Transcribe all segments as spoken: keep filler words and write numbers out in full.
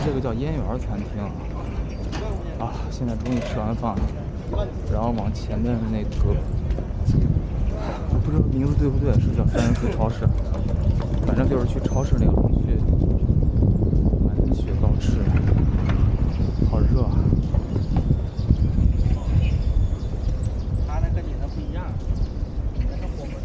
这个叫燕园餐厅啊。现在终于吃完饭了，然后往前面那个不知道名字对不对，是叫三元寺超市，反正就是去超市里去买点雪糕吃，好热啊！ 它那跟你那不一样，你那是火锅。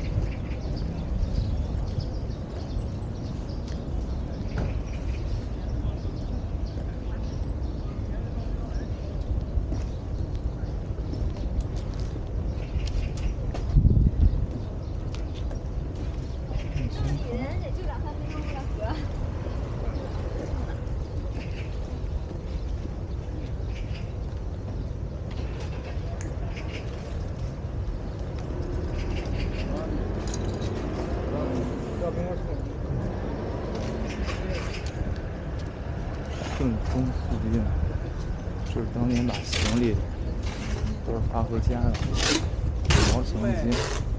顺丰速运，是当年把行李都是发回家的，五毛钱一斤。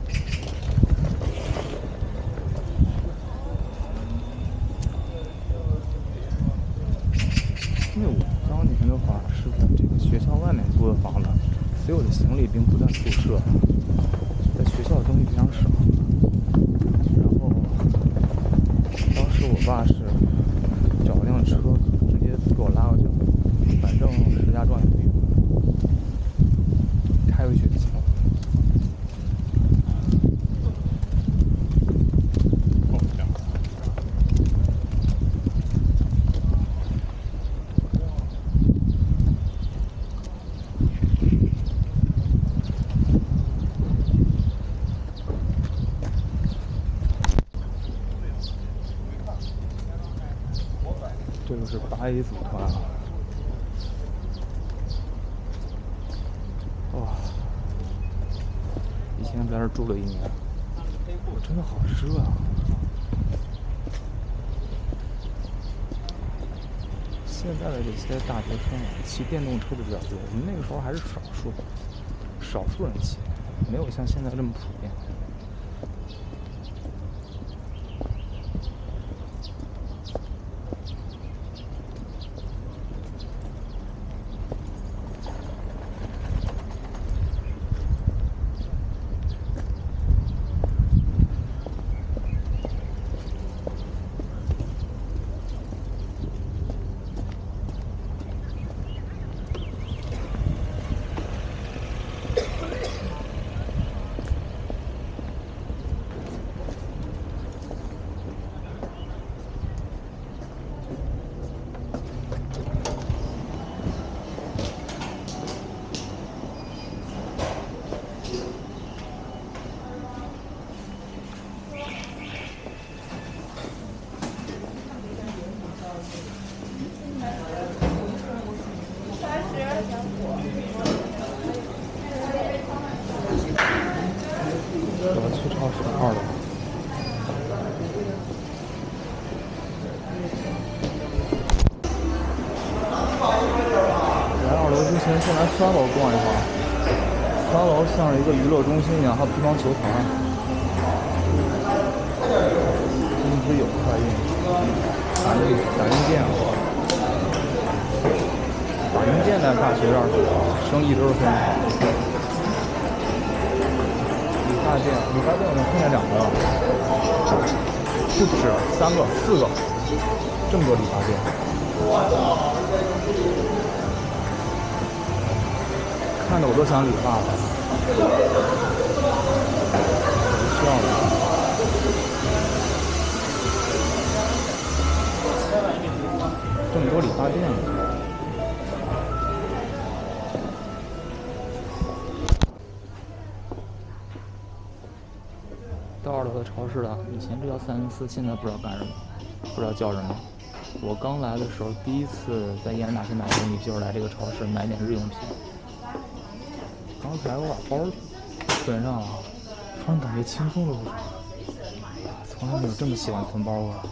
因为我当年的话是在这个学校外面租的房子，所以我的行李并不在宿舍，在学校的东西非常少。然后当时我爸是找了辆车，直接给我拉过去，反正石家庄也不远，开回去就行了。这个是八 A 组团啊！哇，以前在这住了一年，我真的好热啊！现在的这些大学生骑电动车的比较多，我们那个时候还是少数，少数人骑，没有像现在这么普遍。我要去超市二楼。来二楼之前，先来三楼逛一逛。三楼像是一个娱乐中心一样，还有乒乓球台。一直有快运，打印打印店啊，打印店在大学这儿生意都是非常好。理发店，理发店我们看见两个了，不止三个、四个，这么多理发店。看着我都想理发了，需要的。这么多理发店。到二楼的超市了，以前这叫三零四，现在不知道干什么，不知道叫什么。我刚来的时候，第一次在燕山大学买东西，就是来这个超市买点日用品。刚才我把包存上了，突然感觉轻松了不少。从来没有这么喜欢囤包过。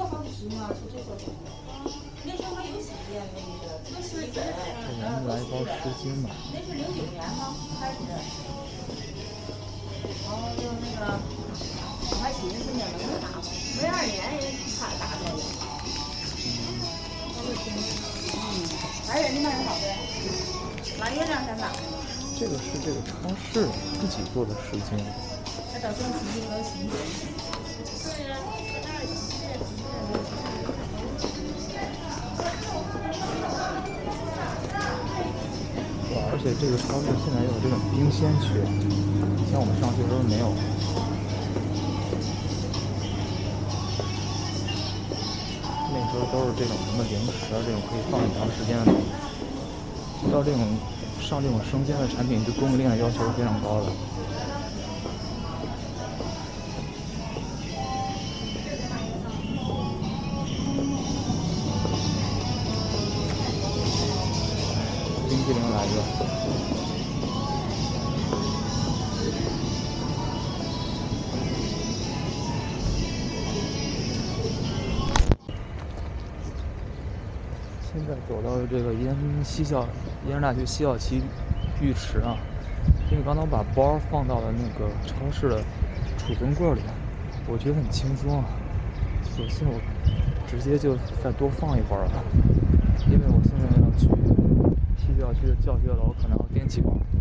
这人来一包十斤吧。那是零九年吗？开始。然后就那个，我还寻思呢，能不能打？没二年人他打出来了。 元的那个好的，拿月亮才买。 这个是这个超市自己做的湿巾。 那到时候洗衣服洗衣服。 哇，而且这个超市现在有这种冰鲜区，以前我们上学的时候没有。那时候都是这种什么零食啊，这种可以放很长时间的东西。要这种上这种生鲜的产品，对供应链的要求是非常高的。冰淇淋来着。现在走到这个燕西校燕师大学西校区浴池啊，因为刚刚把包放到了那个超市的储存柜里，我觉得很轻松啊。索性我直接就再多放一会儿了，因为我现在要去西校区的教学楼，可能要踮起脚。